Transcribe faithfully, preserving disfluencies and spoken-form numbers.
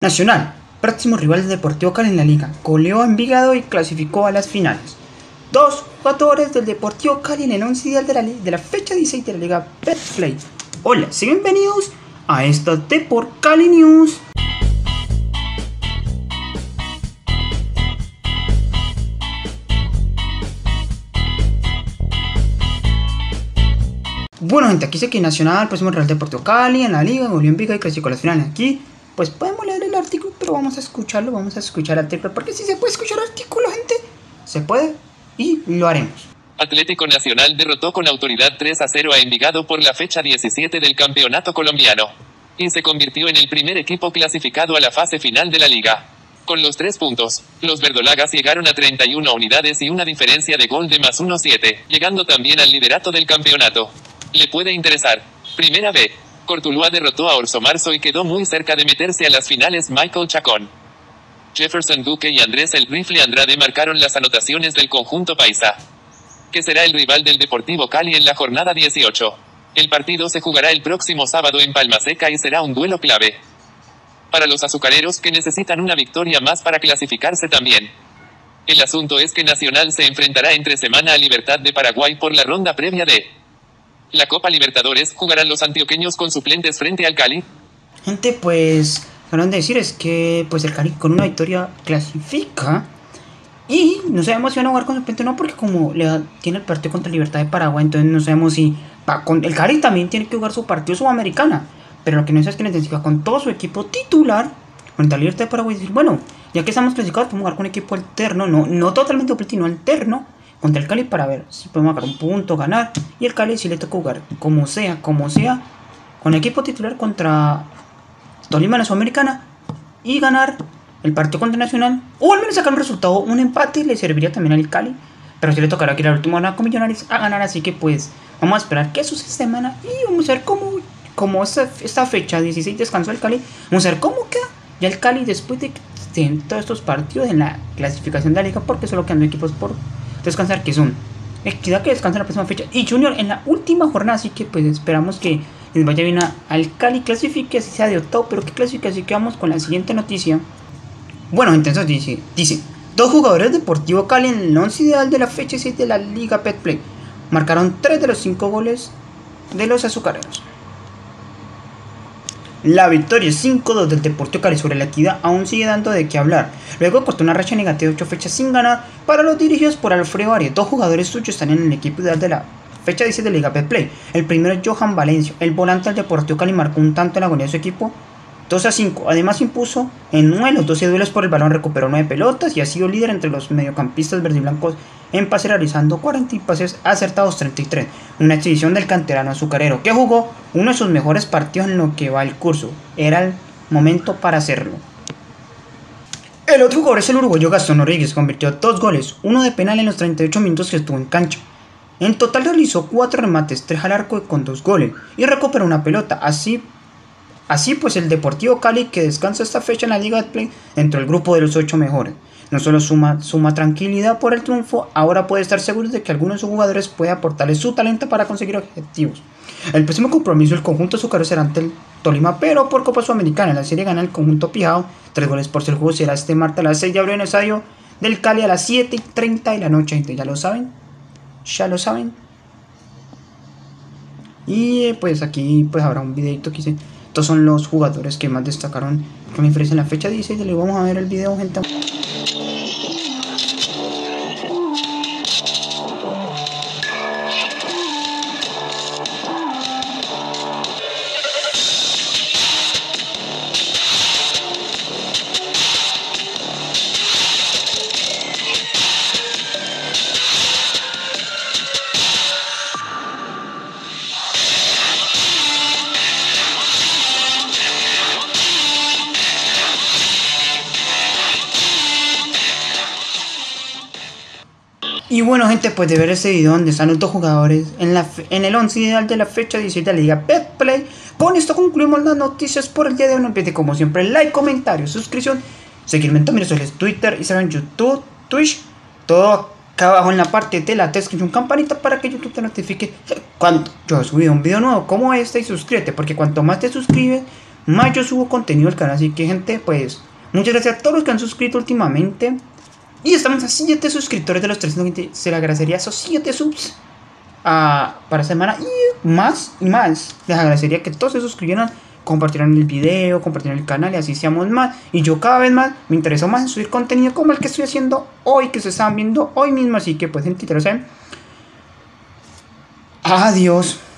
Nacional, próximo rival del Deportivo Cali en la liga, goleó a Envigado y clasificó a las finales. Dos jugadores del Deportivo Cali en el once ideal de la, de la fecha dieciséis de la liga Betplay. Hola, y bienvenidos a esta Deport Cali News. Bueno gente, aquí sé que Nacional, próximo Real Deportivo Cali en la liga, goleó a Envigado y clasificó a las finales. Aquí pues podemos leer el artículo, pero vamos a escucharlo, vamos a escuchar el artículo, porque si se puede escuchar el artículo, gente, se puede y lo haremos. Atlético Nacional derrotó con autoridad tres a cero a Envigado por la fecha diecisiete del campeonato colombiano, y se convirtió en el primer equipo clasificado a la fase final de la liga. Con los tres puntos, los verdolagas llegaron a treinta y una unidades y una diferencia de gol de más uno siete, llegando también al liderato del campeonato. Le puede interesar. Primera B. Cortuluá derrotó a Orso Marzo y quedó muy cerca de meterse a las finales. Michael Chacón, Jefferson Duque y Andrés El Rifle Andrade marcaron las anotaciones del conjunto paisa, que será el rival del Deportivo Cali en la jornada dieciocho. El partido se jugará el próximo sábado en Palmaseca y será un duelo clave para los azucareros, que necesitan una victoria más para clasificarse también. El asunto es que Nacional se enfrentará entre semana a Libertad de Paraguay por la ronda previa de la Copa Libertadores. ¿Jugarán los antioqueños con suplentes frente al Cali? Gente, pues lo que van a decir es que pues el Cali con una victoria clasifica. Y no sabemos si van a jugar con suplente o no, porque como le da, tiene el partido contra Libertad de Paraguay, entonces no sabemos si va con el Cali también tiene que jugar su partido Sudamericana. Pero lo que no sé es que necesita con todo su equipo titular contra Libertad de Paraguay y decir, bueno, ya que estamos clasificados, podemos jugar con un equipo alterno, no, no totalmente completo, sino alterno contra el Cali para ver si podemos sacar un punto, ganar. Y el Cali si le toca jugar como sea, como sea, con el equipo titular contra Tolima en la Sudamericana y ganar el partido contra Nacional, o al menos sacar un resultado, un empate, le serviría también al Cali. Pero si le tocará que la última jornada con Millonarios a ganar, así que pues vamos a esperar que suceda esta semana y vamos a ver cómo, cómo esta, esta fecha dieciséis descansó el Cali. Vamos a ver cómo queda ya el Cali después de que estén todos estos partidos en la clasificación de la liga, porque solo quedan equipos por descansar, que son Equidad, que descansa la próxima fecha, y Junior en la última jornada, así que pues esperamos que les vaya bien a, al Cali, clasifique, así sea de octavo, pero que clasifique. Así que vamos con la siguiente noticia. Bueno, entonces dice, dice, dos jugadores de Deportivo Cali en el once ideal de la fecha seis de la Liga Betplay marcaron tres de los cinco goles de los azucareros. La victoria cinco dos del Deportivo Cali sobre la Equidad aún sigue dando de qué hablar. Luego cortó una racha negativa de ocho fechas sin ganar para los dirigidos por Alfredo Arias. Dos jugadores suyos están en el equipo ideal de la fecha dieciséis de la Liga Betplay. El primero es Johan Valencia, el volante del Deportivo Cali, marcó un tanto en la goleada de su equipo dos a cinco. Además impuso en nueve de los doce duelos por el balón, recuperó nueve pelotas y ha sido líder entre los mediocampistas verdiblancos en pase, realizando cuarenta y pases acertados treinta y tres. Una exhibición del canterano azucarero, que jugó uno de sus mejores partidos en lo que va el curso. Era el momento para hacerlo. El otro jugador es el uruguayo Gastón Rodríguez, convirtió dos goles, uno de penal en los treinta y ocho minutos que estuvo en cancha. En total realizó cuatro remates, tres al arco con dos goles y recuperó una pelota. Así Así pues, el Deportivo Cali, que descansa esta fecha en la Liga Betplay, dentro del grupo de los ocho mejores, no solo suma, suma tranquilidad por el triunfo, ahora puede estar seguro de que algunos de sus jugadores puede aportarle su talento para conseguir objetivos. El próximo compromiso del conjunto azucarero será ante el Tolima, pero por Copa Sudamericana. En la serie gana el conjunto pijao, tres goles por ser. El juego será este martes a las seis de abril en el estadio del Cali a las siete y treinta de la noche, gente, ya lo saben, ya lo saben. Y pues aquí pues habrá un videito que dice, estos son los jugadores que más destacaron con diferencia en la fecha dieciséis. Le vamos a ver el video, gente. Y bueno gente, pues de ver este video donde están los dos jugadores en, la, en el once ideal de la fecha dieciséis de la Liga Betplay, con esto concluimos las noticias por el día de hoy. No olviden como siempre like, comentario, suscripción, seguirme en todas mis redes, Twitter, Instagram, YouTube, Twitch, todo acá abajo en la parte de la descripción, campanita para que YouTube te notifique cuando yo he subido un video nuevo como este, y suscríbete, porque cuanto más te suscribes, más yo subo contenido al canal. Así que, gente, pues muchas gracias a todos los que han suscrito últimamente. Y estamos a siete suscriptores de los trescientos veinte. Se le agradecería esos siete subs uh, para semana y más y más. Les agradecería que todos se suscribieran, compartieran el video, compartieran el canal y así seamos más. Y yo cada vez más me intereso más en subir contenido como el que estoy haciendo hoy, que se están viendo hoy mismo. Así que pues, gente, ya lo saben. Adiós.